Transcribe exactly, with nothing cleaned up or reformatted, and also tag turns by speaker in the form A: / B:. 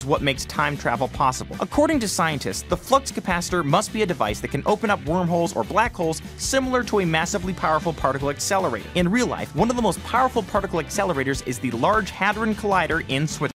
A: what makes time travel possible. According to scientists, the flux capacitor must be a device that can open up wormholes or black holes similar to a massively powerful particle accelerator. In real life, one of the most powerful particle accelerators is the Large Hadron Collider in Switzerland.